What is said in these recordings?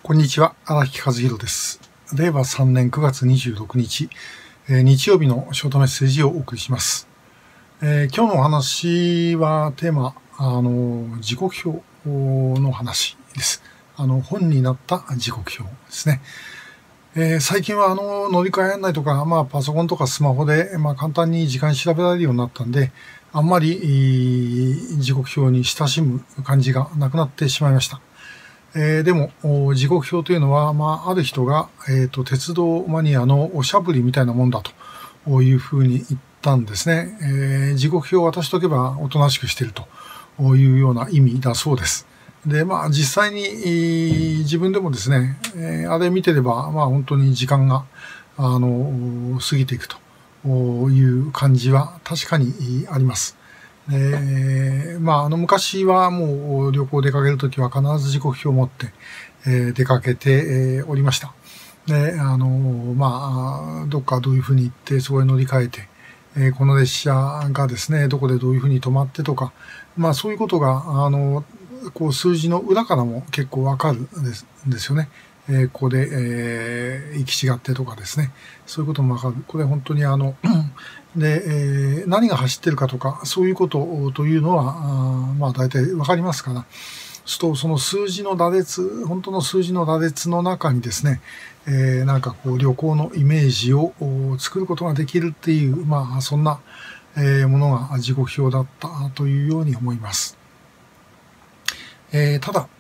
こんにちは、荒木和弘です。令和3年9月26日、日曜日のショートメッセージをお送りします。今日のお話はテーマ、時刻表の話です。本になった時刻表ですね。最近は乗り換え案内とか、パソコンとかスマホで、簡単に時間調べられるようになったんで、あんまり時刻表に親しむ感じがなくなってしまいました。でも、時刻表というのは、ある人が、鉄道マニアのおしゃぶりみたいなもんだというふうに言ったんですね。時刻表を渡しとけばおとなしくしているというような意味だそうです。で、実際に自分でもですね、あれ見てれば、本当に時間が、過ぎていくという感じは確かにあります。昔はもう旅行出かけるときは必ず時刻表を持って、出かけて、おりました。で、どっかどういうふうに行って、そこへ乗り換えて、この列車がですね、どこでどういうふうに止まってとか、そういうことが、こう数字の裏からも結構わかるんですよね。ここで、行き違ってとかですね。そういうこともわかる。これ本当にで、何が走ってるかとか、そういうことというのは、大体わかりますから、その数字の羅列、本当の数字の羅列の中にですね、旅行のイメージを作ることができるっていう、そんな、ものが時刻表だったというように思います。ただ、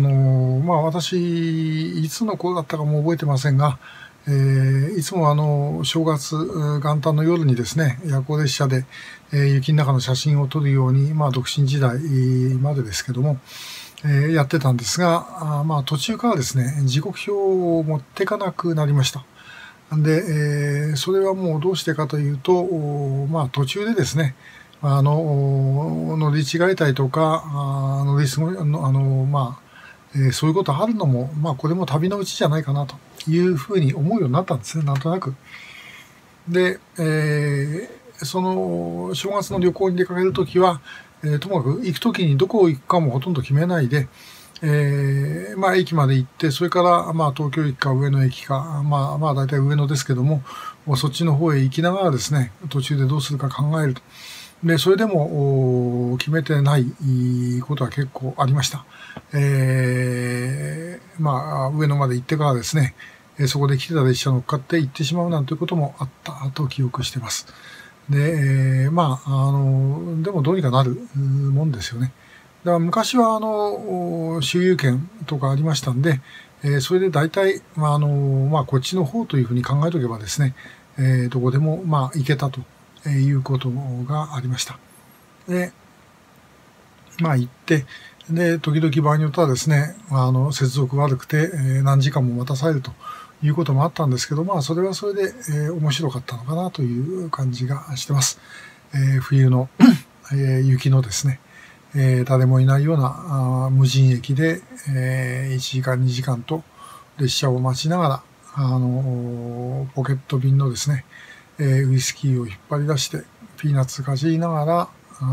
私、いつの頃だったかも覚えてませんが、いつも正月元旦の夜にですね、夜行列車で、雪の中の写真を撮るように、独身時代までですけども、やってたんですが、途中からですね、時刻表を持っていかなくなりました。で、それはもうどうしてかというと、途中でですね、乗り違えたりとか、乗り過ごそういうことあるのも、これも旅のうちじゃないかなというふうに思うようになったんですね、なんとなく。で、その正月の旅行に出かけるときは、ともかく行くときにどこ行くかもほとんど決めないで、駅まで行って、それから、東京駅か上野駅か、大体上野ですけども、そっちの方へ行きながらですね、途中でどうするか考えると。で、それでも決めてないことは結構ありました。上野まで行ってからですね、そこで来てた列車乗っかって行ってしまうなんていうこともあったと記憶してます。で、でもどうにかなるもんですよね。だから昔は周遊券とかありましたんで、それで大体、こっちの方というふうに考えとけばですね、どこでも行けたということがありました。で、行って、で、時々場合によってはですね、接続悪くて、何時間も待たされるということもあったんですけど、それはそれで、面白かったのかなという感じがしてます。冬の、雪のですね、誰もいないような無人駅で、1時間2時間と列車を待ちながら、ポケット便のですね、ウイスキーを引っ張り出して、ピーナッツかじりながら、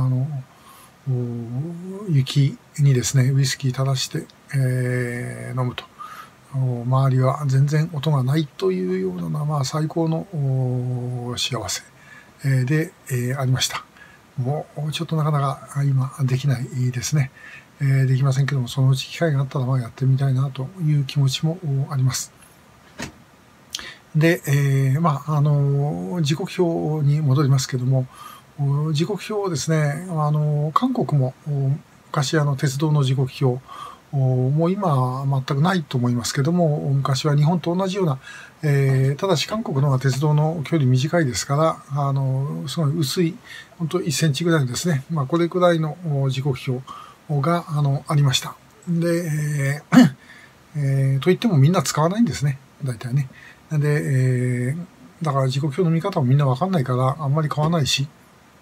雪にですね、ウイスキー垂らして、飲むと。周りは全然音がないというような、最高の幸せ、で、ありました。もうちょっとなかなか今できないですね。できませんけども、そのうち機会があったらやってみたいなという気持ちもあります。で、時刻表に戻りますけども、時刻表をですね、韓国も昔鉄道の時刻表、もう今は全くないと思いますけども、昔は日本と同じような、ただし韓国の方が鉄道の距離短いですから、すごい薄い、本当1センチぐらいですね。これくらいの時刻表が、ありました。で、と言ってもみんな使わないんですね。大体ね。で、だから時刻表の見方もみんなわかんないから、あんまり買わないし、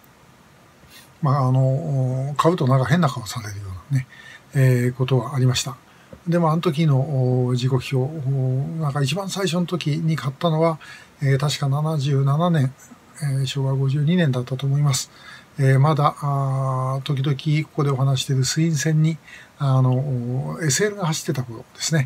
買うと変な顔されるようなね、ことはありました。でもあの時の時刻表、一番最初の時に買ったのは、確か77年、昭和52年だったと思います。まだ、時々ここでお話している水陰線に、SL が走ってた頃ですね。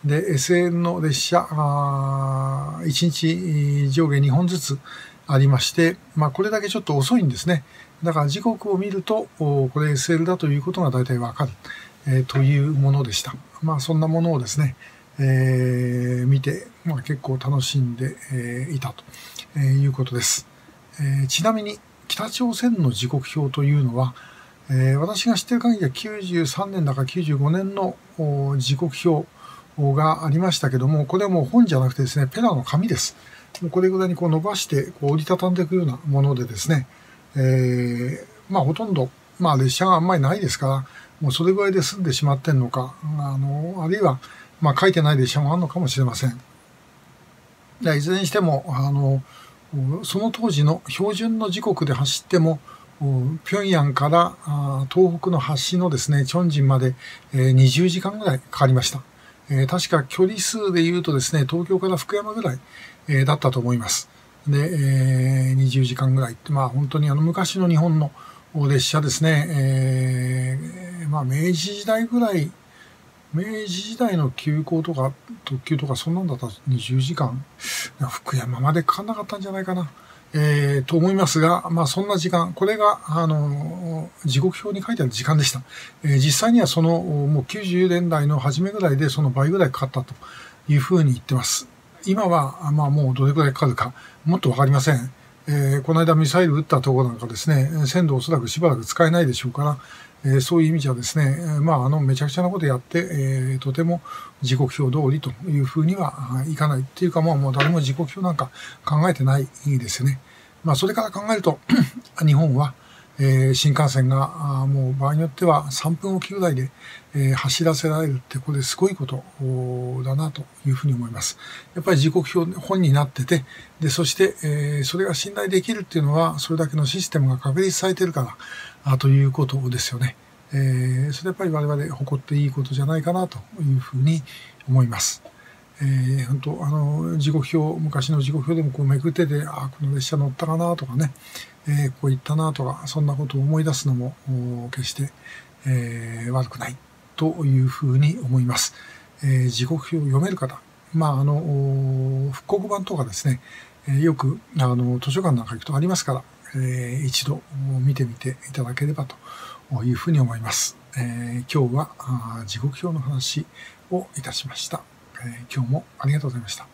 で、SL の列車、1日上下2本ずつありまして、これだけちょっと遅いんですね。だから時刻を見ると、これ SL だということが大体わかる、というものでした。そんなものをですね、見て、結構楽しんで、いたということです。ちなみに、北朝鮮の時刻表というのは、私が知っている限りは93年だか95年の時刻表がありましたけども、これはもう本じゃなくてですね、ペラの紙です。これぐらいに伸ばして折りたたんでいくようなものでですね、ほとんど、列車があんまりないですから、もうそれぐらいで済んでしまってんのか、あるいは、書いてない列車もあるのかもしれません。いずれにしても、その当時の標準の時刻で走っても、平壌から東北の端のですね、チョンジンまで20時間ぐらいかかりました。確か距離数で言うとですね、東京から福山ぐらいだったと思います。で、20時間ぐらいって、本当に昔の日本の列車ですね、明治時代ぐらい、明治時代の急行とか特急とかそんなんだったら20時間、福山までかかんなかったんじゃないかな。と思いますが、そんな時間、これが、時刻表に書いてある時間でした。実際にはもう90年代の初めぐらいでその倍ぐらいかかったというふうに言ってます。今は、もうどれくらいかかるか、もっとわかりません。この間ミサイル撃ったところなんかですね、鮮度おそらくしばらく使えないでしょうから、そういう意味じゃですね、めちゃくちゃなことやって、とても時刻表通りというふうにはいかないっていうか、もう誰も時刻表なんか考えてないですよね。それから考えると、日本は、新幹線がもう場合によっては3分おきぐらいで、走らせられるって、これすごいことだなというふうに思います。やっぱり時刻表本になってて、で、そして、それが信頼できるっていうのは、それだけのシステムが確立されているからということですよね。それやっぱり我々誇っていいことじゃないかなというふうに思います。本当時刻表、昔の時刻表でもめくってて、この列車乗ったかなとかね、こう行ったなとか、そんなことを思い出すのも決して、悪くないというふうに思います。時刻表を読める方、復刻版とかですね、よく図書館なんか行くとありますから、一度見てみていただければというふうに思います。今日は時刻表の話をいたしました。今日もありがとうございました。